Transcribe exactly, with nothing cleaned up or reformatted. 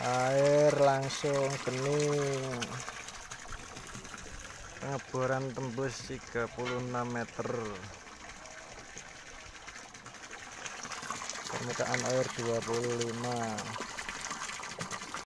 Air langsung bening. Pengeboran tembus tiga puluh enam meter. Permukaan air dua puluh lima.